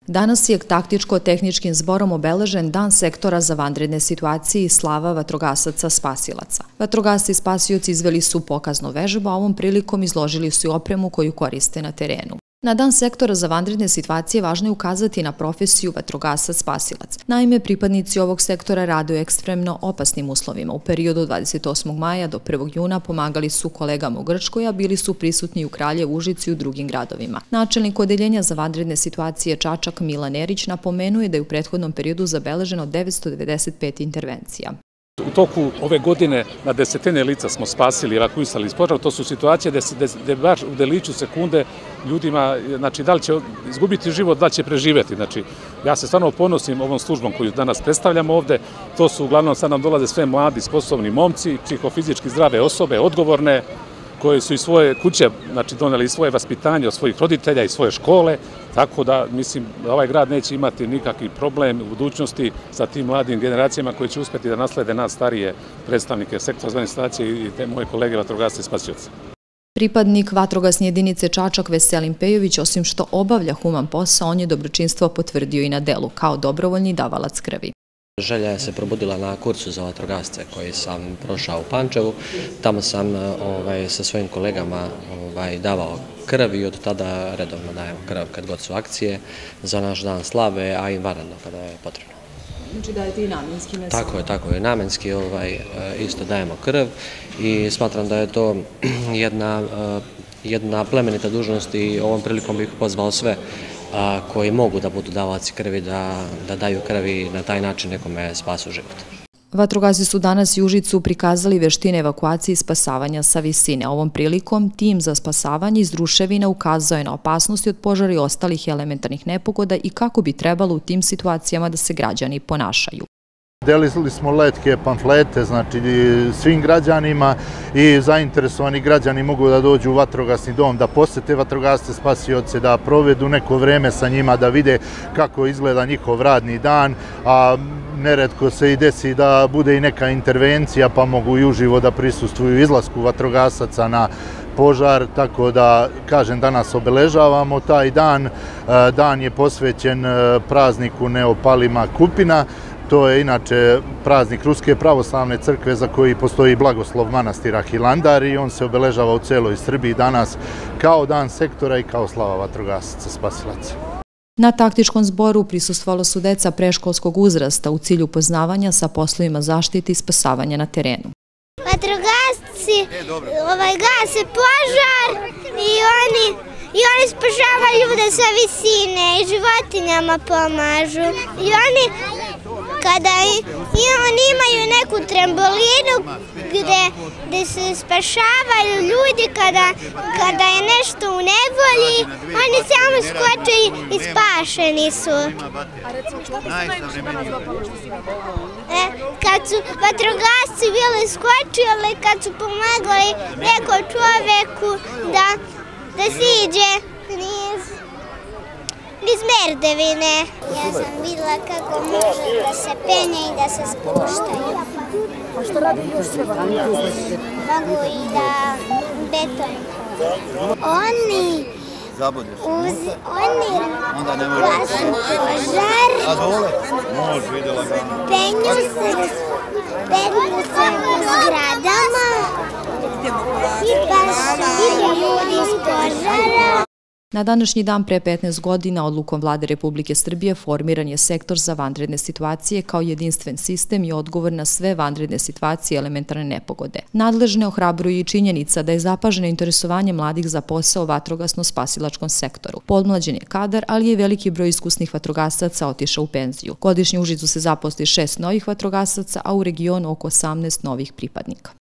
Danas je taktičko-tehničkim zborom obeležen Dan sektora za vanredne situacije i slava vatrogasaca spasilaca. Vatrogasci spasioci izveli su pokaznu vežbu, a ovom prilikom izložili su i opremu koju koriste na terenu. Na Dan sektora za vanredne situacije važno je ukazati na profesiju vatrogasac spasilac. Naime, pripadnici ovog sektora rade u ekstremno opasnim uslovima. U periodu od 28. maja do 1. juna pomagali su kolegama u Grčkoj, a bili su prisutni u Kraljevu, Užicu i u drugim gradovima. Načelnik Odeljenja za vanredne situacije Čačak Milan Erić napomenuje da je u prethodnom periodu zabeleženo 995 intervencija. U toku ove godine na desetine lica smo spasili, evakuisali iz požara. To su situacije gde baš u deliću sekunde ljudima, znači, da li će izgubiti život, da li će preživeti. Znači, ja se stvarno ponosim ovom službom koju danas predstavljamo ovde. To su uglavnom, sad nam dolaze sve mladi, sposobni momci, psihofizički zdrave osobe, odgovorne, koje su iz svoje kuće, znači, doneli svoje vaspitanje od svojih roditelja i svoje škole, tako da, mislim, ovaj grad neće imati nikakvi problem u budućnosti sa tim mladim generacijama koji će uspjeti da naslede nas starije predstavnike sektora za vanredne situacije i te moje kolege vatrogasce i spasioce. Pripadnik vatrogasne jedinice Čačak Veselin Pejović, osim što obavlja human posao, on je dobročinstvo potvrdio i na delu, kao dobrovoljni davalac krvi. Želja se probudila na kursu za vatrogasce koji sam prošao u Pančevu. Tamo sam sa svojim kolegama davao krv i od tada redovno dajemo krv kad god su akcije za naš dan slave, a i vanredno kada je potrebno. Znači dajete i namenski meso? Tako je, namenski isto dajemo krv i smatram da je to jedna plemenita dužnost i ovom prilikom bih pozvao sve koji mogu da budu davaoci krvi, da daju krvi i na taj način nekome spasu život. Vatrogasci su danas i u Užicu prikazali veštine evakuacije i spasavanja sa visine. Ovom prilikom tim za spasavanje iz ruševina ukazao je na opasnosti od požara i ostalih elementarnih nepogoda i kako bi trebalo u tim situacijama da se građani ponašaju. Delili smo letke, pamflete, znači svim građanima i zainteresovani građani mogu da dođu u vatrogasni dom, da posete vatrogasce spasioce, da provedu neko vreme sa njima, da vide kako izgleda njihov radni dan, a neretko se i desi da bude i neka intervencija, pa mogu i uživo da prisustvuju izlasku vatrogasaca na požar, tako da, kažem, danas obeležavamo taj dan. Dan je posvećen prazniku Neopalima Kupina. To je inače praznik Ruske pravoslavne crkve za koji postoji blagoslov manastira Hilandar i on se obeležava u celoj Srbiji danas kao Dan sektora i kao slava vatrogasaca spasilaca. Na taktičkom zboru prisustvovalo su deca preškolskog uzrasta u cilju upoznavanja sa poslovima zaštite i spasavanja na terenu. Vatrogasci gase požar i oni spašavaju ljude sa visine i životinjama pomažu. I oni imaju neku trambolinu gde se spašavaju ljudi kada je nešto u nevolji, oni samo skoče i spašeni su. A recimo, šta ti se najviše danas dopalo što si vidjela? Kad su vatrogasci bili skočili, kad su pomagali nekom čoveku da siđe iz merdevine. Ja sam videla kako može da se penje i da se spuštaju. A što radi još sve vatrogasci? Mogu i da beton. Oni gasu požar, penju se u zgradama i spašavaju ljudi iz požara. Na današnji dan pre 15 godina odlukom Vlade Republike Srbije formiran je sektor za vanredne situacije kao jedinstven sistem i odgovor na sve vanredne situacije i elementarne nepogode. Nadležne ohrabruju i činjenica da je zapaženo interesovanje mladih za posao u vatrogasno-spasilačkom sektoru. Podmlađen je kadar, ali je veliki broj iskusnih vatrogasaca otišao u penziju. Godišnje u Užicu se zaposli 6 novih vatrogasaca, a u regionu oko 18 novih pripadnika.